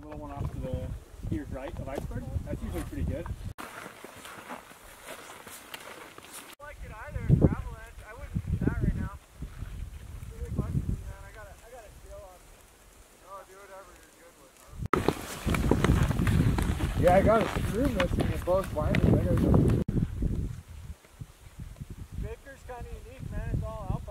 little one off to the skiers right of iceberg. That's usually pretty good. I don't like it either for avalanche. I wouldn't do that right now. It's really bugging me, man. I gotta chill on it. Oh, do whatever you're good with, huh? Yeah, I got a screw missing in both winders. Baker's kind of unique, man. It's all alpine.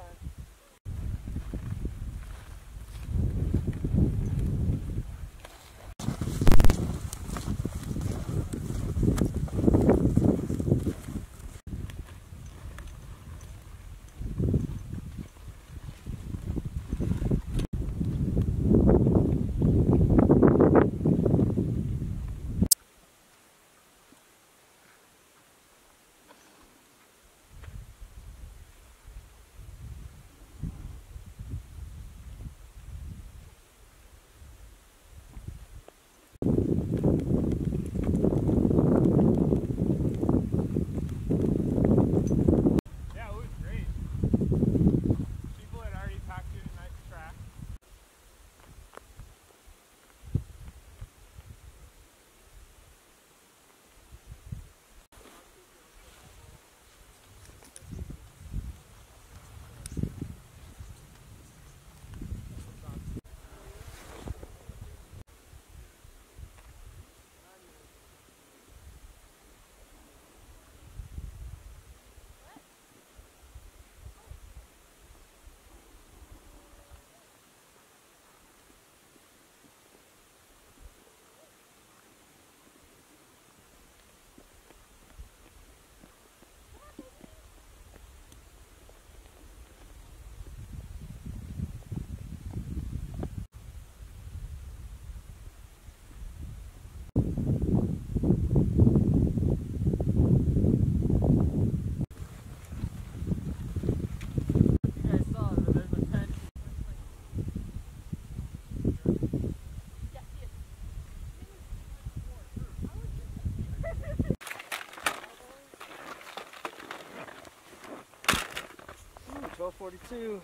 Ooh, 1242.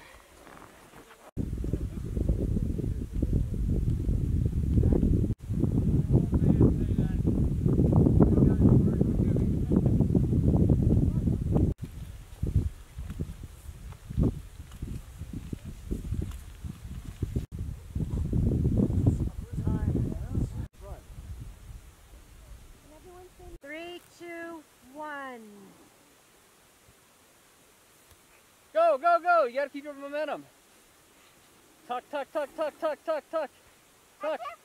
Go, go, go! You gotta keep your momentum. Tuck, tuck, tuck, tuck, tuck, tuck, tuck. Tuck.